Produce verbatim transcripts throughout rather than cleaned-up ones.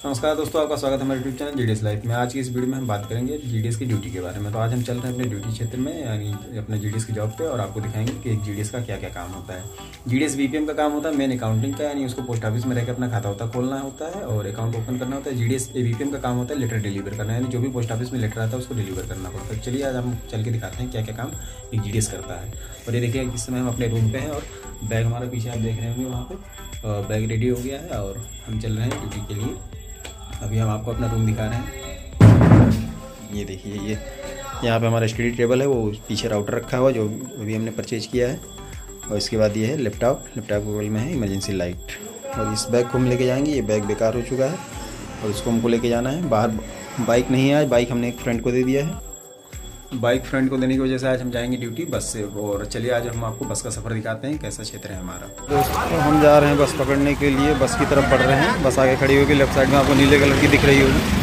नमस्कार दोस्तों, आपका स्वागत है हमारे यूट्यूब चैनल जीडीएस लाइफ में। आज की इस वीडियो में हम बात करेंगे जीडीएस की ड्यूटी के बारे में। तो आज हम चल रहे हैं अपने ड्यूटी क्षेत्र में, यानी अपने जीडीएस की जॉब पे, और आपको दिखाएंगे कि एक जीडीएस का क्या क्या काम होता है। जीडीएस बीपीएम का काम होता है मेन अकाउंटिंग का, यानी उसको पोस्ट ऑफिस में रहकर अपना खाता होता खोलना होता है और अकाउंट ओपन करना होता है। जीडीएस बीपीएम का काम होता है लेटर डिलीवर करना, यानी जो भी पोस्ट ऑफिस में लेटर आता है उसको डिलीवर करना पड़ता है। चलिए आज हम चल के दिखाते हैं क्या क्या काम एक जीडीएस करता है। और ये देखिए इस समय हम अपने रूम पे हैं और बैग हमारा पीछे आप देख रहे होंगे, वहाँ पे बैग रेडी हो गया है और हम चल रहे हैं ड्यूटी के लिए। अभी हम आपको अपना रूम दिखा रहे हैं। ये देखिए, ये यहाँ पे हमारा स्टडी टेबल है, वो पीछे राउटर रखा हुआ जो अभी हमने परचेज किया है। और इसके बाद ये है लैपटॉप, लैपटॉप के बगल में है इमरजेंसी लाइट। और इस बैग को हम लेके जाएंगे, ये बैग बेकार हो चुका है और इसको हमको लेके जाना है बाहर। बाइक नहीं है आज, बाइक हमने एक फ्रेंड को दे दिया है। बाइक फ्रेंड को देने की वजह से आज हम जाएंगे ड्यूटी बस से। और चलिए आज हम आपको बस का सफ़र दिखाते हैं कैसा क्षेत्र है हमारा। दोस्तों हम जा रहे हैं बस पकड़ने के लिए, बस की तरफ बढ़ रहे हैं। बस आगे खड़ी होगी, लेफ्ट साइड में आपको नीले कलर की दिख रही होगी।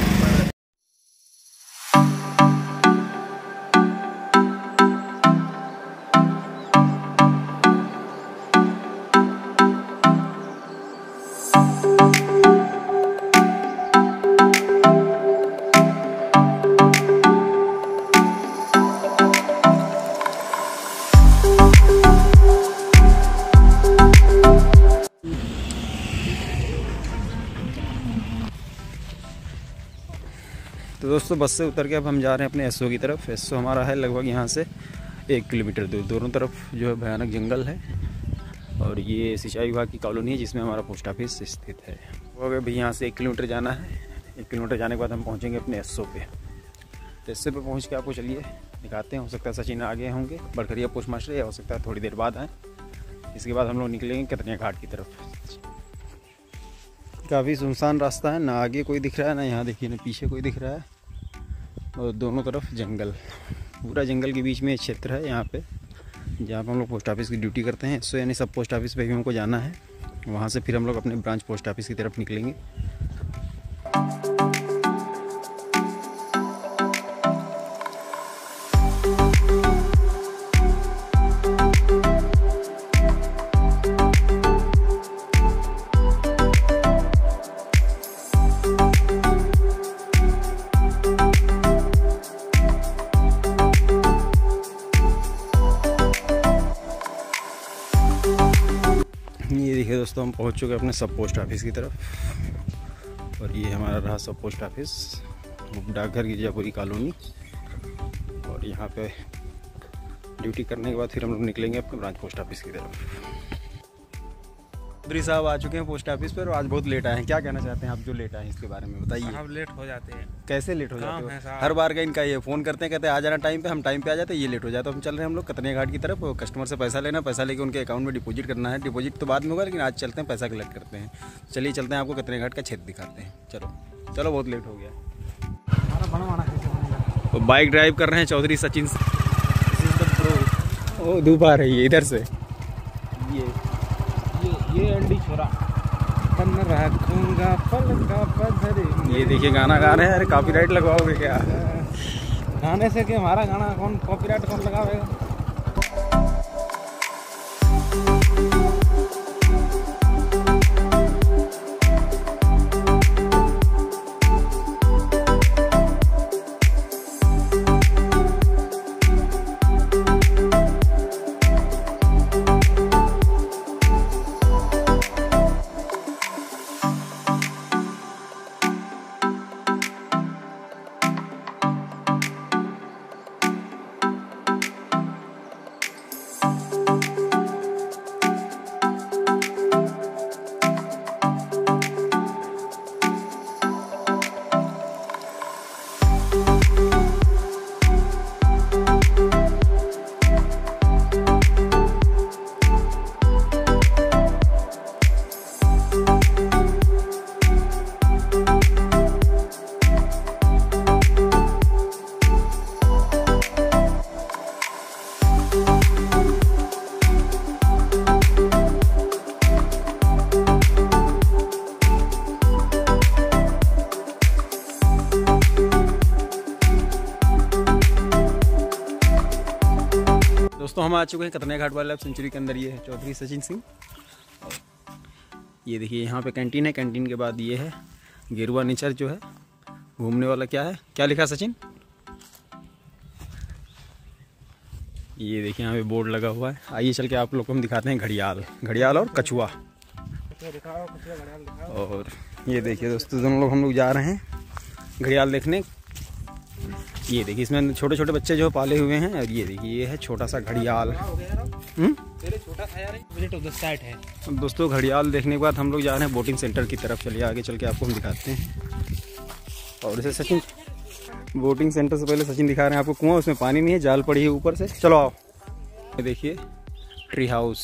तो दोस्तों बस से उतर के अब हम जा रहे हैं अपने एसओ की तरफ। एसओ हमारा है लगभग यहाँ से एक किलोमीटर दूर। दोनों तरफ जो है भयानक जंगल है और ये सिंचाई विभाग की कॉलोनी है जिसमें हमारा पोस्ट ऑफिस स्थित है। वो अगर भाई यहाँ से एक किलोमीटर जाना है। एक किलोमीटर जाने के बाद हम पहुँचेंगे अपने एसओ पे। तो एसओ पे पहुँच के आपको चलिए दिखाते हैं। हो सकता है सचिन आगे होंगे, बड़खरिया पोस्ट मास्टर, या हो सकता है थोड़ी देर बाद आएँ। इसके बाद हम लोग निकलेंगे कतनिया घाट की तरफ। काफ़ी सुनसान रास्ता है, ना आगे कोई दिख रहा है ना यहाँ देखिए ना पीछे कोई दिख रहा है, और दोनों तरफ जंगल, पूरा जंगल के बीच में एक क्षेत्र है यहाँ पे जहाँ पे हम लोग पोस्ट ऑफिस की ड्यूटी करते हैं। सो यानी सब पोस्ट ऑफिस पे भी हमको जाना है। वहाँ से फिर हम लोग अपने ब्रांच पोस्ट ऑफिस की तरफ निकलेंगे। ये देखिए दोस्तों, हम पहुंच चुके अपने सब पोस्ट ऑफिस की तरफ। और ये हमारा रहा सब पोस्ट ऑफिस, डाकघर की जयपुरी कॉलोनी। और यहाँ पे ड्यूटी करने के बाद फिर हम लोग निकलेंगे अपने ब्रांच पोस्ट ऑफिस की तरफ। चौधरी साहब आ चुके हैं पोस्ट ऑफिस पर और आज बहुत लेट आए हैं। क्या कहना चाहते हैं आप जो लेट आए हैं इसके बारे में बताइए। हम लेट हो जाते हैं। कैसे लेट हो जाते हैं? हर बार का इनका ये फ़ोन करते हैं, कहते हैं आ जाना टाइम पे, हम टाइम पे आ जाते हैं, ये लेट हो जाता है। हम चल रहे हैं हम लोग कतनिया घाट की तरफ। कस्टमर से पैसा लेना, पैसा लेके उनके अकाउंट में डिपॉजिट करना है। डिपॉजिट तो बाद में होगा, लेकिन आज चलते हैं पैसा कलेक्ट करते हैं। चलिए चलते हैं, आपको कतनिया घाट का क्षेत्र दिखाते हैं। चलो चलो, बहुत लेट हो गया। तो बाइक ड्राइव कर रहे हैं चौधरी सचिन। ओ धूप आ रही है इधर से। ये ये ये अंडी छोरा रखूंगा पल का पधरे। ये देखिए गाना गा रहे हैं। अरे कॉपीराइट लगवाओगे क्या? गाने से कि हमारा गाना कौन कॉपीराइट कौन लगावेगा? दोस्तों हम आ चुके हैं Katarnia Ghat wildlife sanctuary के अंदर। ये है चौधरी सचिन सिंह। ये देखिए यहाँ पे कैंटीन है, कैंटीन के बाद ये है गेरुआ नेचर जो है घूमने वाला। क्या है, क्या लिखा सचिन? ये देखिए यहाँ पे बोर्ड लगा हुआ है। आइए चल के आप लोग को हम दिखाते हैं घड़ियाल, घड़ियाल और कछुआ। और ये देखिए दोस्तों, दोनों लोग हम लोग जा रहे हैं घड़ियाल देखने। ये देखिए इसमें छोटे छोटे बच्चे जो पाले हुए हैं। और ये देखिए ये है छोटा सा घड़ियाल। दोस्तों घड़ियाल देखने के बाद हम लोग जा रहे हैं बोटिंग सेंटर की तरफ। चलिए आगे चल के आपको हम दिखाते हैं। और इसे सचिन बोटिंग सेंटर से पहले सचिन दिखा रहे हैं आपको कुआं, उसमें पानी नहीं है, जाल पड़ी है ऊपर से। चलो आओ। ये देखिए ट्री हाउस,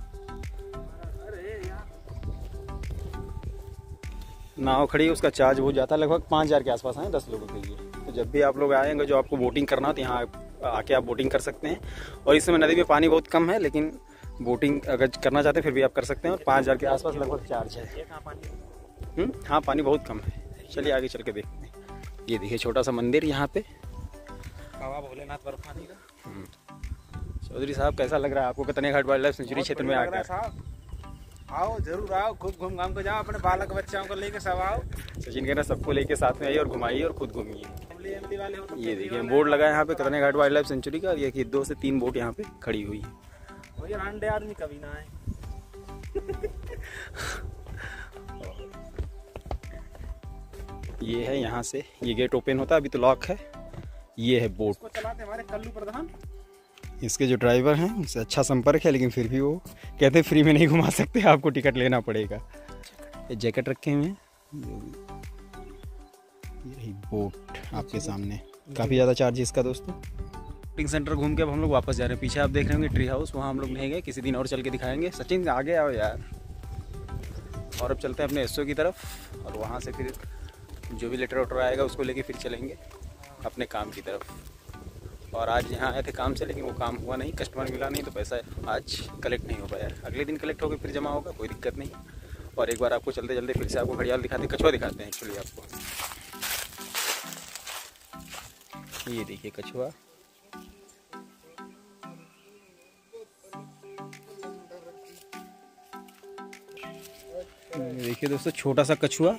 नाव खड़ी है, उसका चार्ज हो जाता है लगभग पाँच हज़ार के आसपास है दस लोगों के लिए। तो जब भी आप लोग आएंगे जो आपको बोटिंग करना हो तो यहाँ आके आप बोटिंग कर सकते हैं। और इस समय नदी में पानी बहुत कम है, लेकिन बोटिंग अगर करना चाहते हैं फिर भी आप कर सकते हैं। और पाँच हज़ार के आसपास लगभग चार्ज है। हाँ पानी बहुत कम है। चलिए आगे चल के देखते हैं। ये देखिए छोटा सा मंदिर यहाँ पे, बाबा भोलेनाथ बर्फानी का। चौधरी साहब कैसा लग रहा है आपको कतने घाट वाइल्ड लाइफ सेंचुरी क्षेत्र में आकर? आओ जरूर आओ, खूब घूम घाम के जाओ, अपने बालक बच्चों को लेके सब आओ। सचिन कह रहा सबको लेके साथ में आइए और घुमाइए और खुद घूमिए। ये देखिए बोर्ड लगा है यहाँ पे कतने घाट वाइल्ड लाइफ सेंचुरी का। ये कि दो से तीन बोट यहाँ पे खड़ी हुई है। और ये अंडे आदमी कभी ना आए। ये है यहाँ से, ये गेट ओपन होता है, अभी तो लॉक है। ये है बोट, इसको चलाते हमारे कल्लू प्रधान। इसके जो ड्राइवर हैं उनसे अच्छा संपर्क है, लेकिन फिर भी वो कहते फ्री में नहीं घुमा सकते, आपको टिकट लेना पड़ेगा। ये जैकेट रखे हुए हैं। यही बोट आपके सामने, काफ़ी ज़्यादा चार्ज है इसका दोस्तों। बोटिंग सेंटर घूम के अब हम लोग वापस जा रहे हैं। पीछे आप देख रहे होंगे ट्री हाउस, वहाँ हम लोग नहीं गए, किसी दिन और चल के दिखाएंगे। सचिन आगे आओ यार। और अब चलते हैं अपने एसओ की तरफ, और वहाँ से फिर जो भी लेटर वेटर आएगा उसको लेके फिर चलेंगे अपने काम की तरफ। और आज यहाँ आए थे काम से, लेकिन वो काम हुआ नहीं, कस्टमर मिला नहीं, तो पैसा आज कलेक्ट नहीं हो पाया। अगले दिन कलेक्ट होकर फिर जमा होगा, कोई दिक्कत नहीं। और एक बार आपको चलते चलते फिर से आपको घड़ियाल दिखाते हैं, कछुआ दिखाते हैं एक्चुअली आपको। ये देखिए कछुआ, देखिए दोस्तों छोटा सा कछुआ।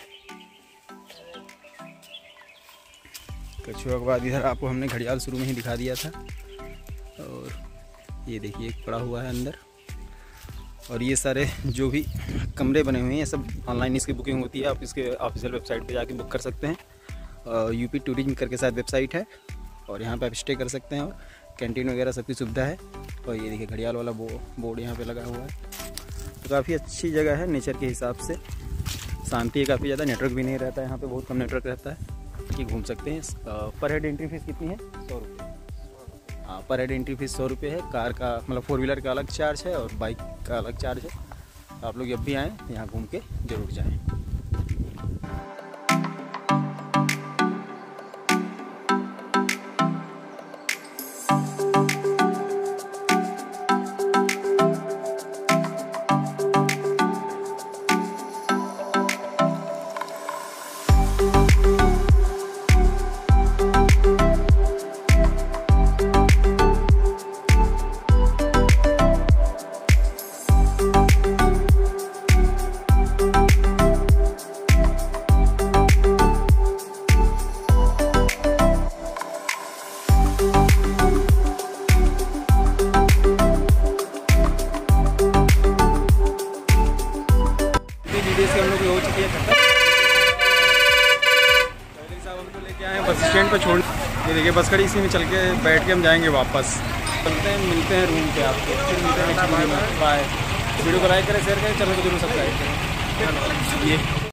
कछुआ के बाद इधर आपको हमने घड़ियाल शुरू में ही दिखा दिया था। और ये देखिए एक पड़ा हुआ है अंदर। और ये सारे जो भी कमरे बने हुए हैं ये सब ऑनलाइन इसकी बुकिंग होती है, आप इसके ऑफिशियल वेबसाइट पे जाके बुक कर सकते हैं। यूपी टूरिज्म करके शायद वेबसाइट है, और यहाँ पे आप स्टे कर सकते हैं, और कैंटीन वगैरह सबकी सुविधा है। और ये देखिए घड़ियाल वाला बो बोर्ड यहाँ पे लगा हुआ है। तो काफ़ी अच्छी जगह है नेचर के हिसाब से, शांति है काफ़ी ज़्यादा, नेटवर्क भी नहीं रहता है यहाँ पे, बहुत कम नेटवर्क रहता है कि घूम सकते हैं। पर हेड एंट्री फीस कितनी है? सौ रुपये। हाँ पर हेड एंट्री फीस सौ रुपये है। कार का मतलब फोर व्हीलर का अलग चार्ज है, और बाइक का अलग चार्ज है। आप लोग जब भी आएँ यहाँ घूम के ज़रूर जाएँ। बस स्टैंड पर छोड़, ये देखिए बस खड़ी, इसी में चल के बैठ के हम जाएंगे वापस। चलते हैं, मिलते हैं रूम पे आपको, फिर मिलते हैं नेक्स्ट वीडियो में। बाय। वीडियो को लाइक करें, शेयर करें, चैनल को जरूर सब्सक्राइब करें। ये